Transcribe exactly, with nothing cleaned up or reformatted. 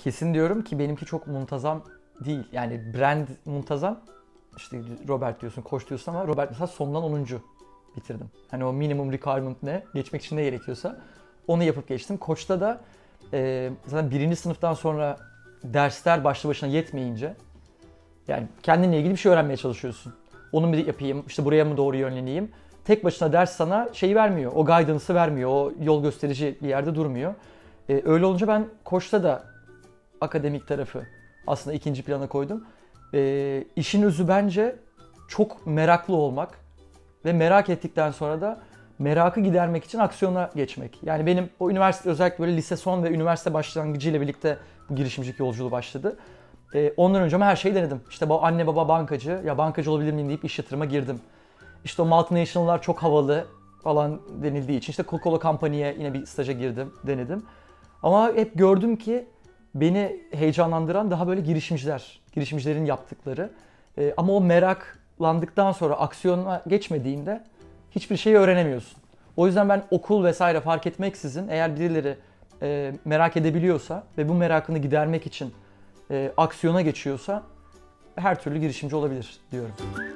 kesin diyorum ki benimki çok muntazam değil. Yani brand muntazam. İşte Robert diyorsun, koç diyorsun ama Robert mesela sondan onuncu bitirdim. Hani o minimum requirement ne? Geçmek için ne gerekiyorsa onu yapıp geçtim. Koç'ta da e, zaten birinci sınıftan sonra dersler başlı başına yetmeyince yani kendinle ilgili bir şey öğrenmeye çalışıyorsun. Onu mu yapayım, işte buraya mı doğru yönleneyim? Tek başına ders sana şeyi vermiyor, o guidance'ı vermiyor, o yol gösterici bir yerde durmuyor. Ee, öyle olunca ben Koç'ta da akademik tarafı aslında ikinci plana koydum. Ee, işin özü bence çok meraklı olmak ve merak ettikten sonra da merakı gidermek için aksiyona geçmek. Yani benim o üniversite özellikle böyle lise son ve üniversite başlangıcıyla birlikte bu girişimcilik yolculuğu başladı. Ee, ondan önce ama her şeyi denedim. İşte bu anne baba bankacı, ya bankacı olabilir miyim deyip iş yatırıma girdim. İşte o multinational'lar çok havalı falan denildiği için işte Coca-Cola Company'ye yine bir staja girdim, denedim. Ama hep gördüm ki beni heyecanlandıran daha böyle girişimciler, girişimcilerin yaptıkları. Ee, ama o meraklandıktan sonra aksiyona geçmediğinde hiçbir şeyi öğrenemiyorsun. O yüzden ben okul vesaire fark etmeksizin eğer birileri e, merak edebiliyorsa ve bu merakını gidermek için e, aksiyona geçiyorsa her türlü girişimci olabilir diyorum.